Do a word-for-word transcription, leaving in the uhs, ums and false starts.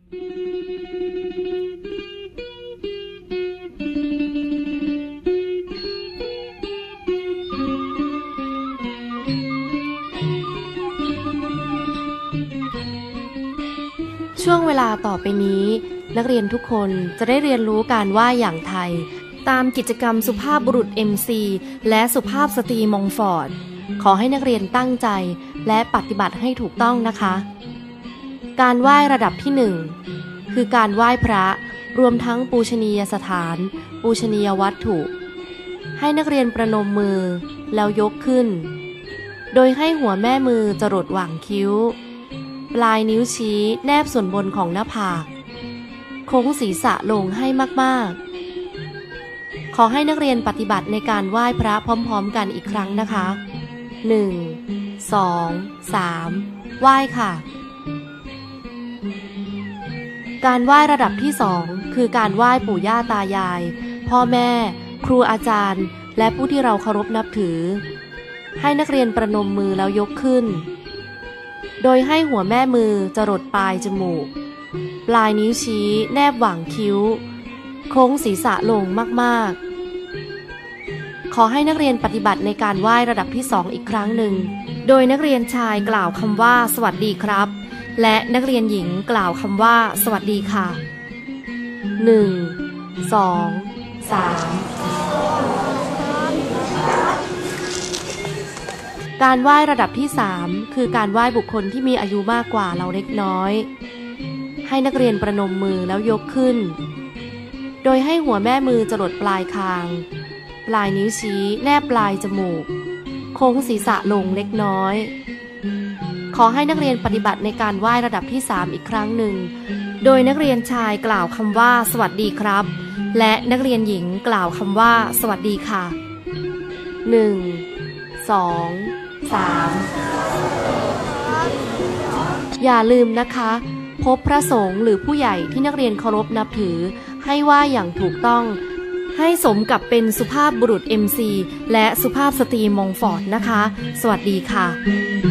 ช่วงเวลาต่อไปนี้นักเรียนทุกคนจะได้เรียนรู้การไหว้อย่างไทยตามกิจกรรมสุภาพบุรุษ เอ็ม ซี และสุภาพสตรีมองฟอร์ดขอให้นักเรียนตั้งใจและปฏิบัติให้ถูกต้องนะคะการไหว้ระดับที่หนึ่งคือการไหว้พระรวมทั้งปูชนียสถานปูชนียวัตถุให้นักเรียนประนมมือแล้วยกขึ้นโดยให้หัวแม่มือจรดหว่างคิ้วปลายนิ้วชี้แนบส่วนบนของหน้าผากโค้งศีรษะลงให้มากๆขอให้นักเรียนปฏิบัติในการไหว้พระพร้อมๆกันอีกครั้งนะคะหนึ่ง สอง สามไหว้ค่ะการไหว้ระดับที่สองคือการไหว้ปู่ย่าตายายพ่อแม่ครูอาจารย์และผู้ที่เราเคารพนับถือให้นักเรียนประนมมือแล้วยกขึ้นโดยให้หัวแม่มือจรดปลายจมูกปลายนิ้วชี้แนบหว่างคิ้วโค้งศีรษะลงมากๆขอให้นักเรียนปฏิบัติในการไหว้ระดับที่สองอีกครั้งหนึ่งโดยนักเรียนชายกล่าวคำว่าสวัสดีครับและนักเรียนหญิงกล่าวคำว่าสวัสดีค่ะหนึ่ง สอง สามการไหว้ระดับที่สามคือการไหว้บุคคลที่มีอายุมากกว่าเราเล็กน้อยให้นักเรียนประนมมือแล้วยกขึ้นโดยให้หัวแม่มือจรดปลายคางปลายนิ้วชี้แนบปลายจมูกโค้งศีรษะลงเล็กน้อยขอให้นักเรียนปฏิบัติในการไหว้ระดับที่สามอีกครั้งหนึ่งโดยนักเรียนชายกล่าวคำว่าสวัสดีครับและนักเรียนหญิงกล่าวคำว่าสวัสดีค่ะหนึ่ง สอง สามอย่าลืมนะคะพบพระสงฆ์หรือผู้ใหญ่ที่นักเรียนเคารพนับถือให้ไหว้อย่างถูกต้องให้สมกับเป็นสุภาพบุรุษ เอ็ม ซี และสุภาพสตรีมองฟอร์ดนะคะสวัสดีค่ะ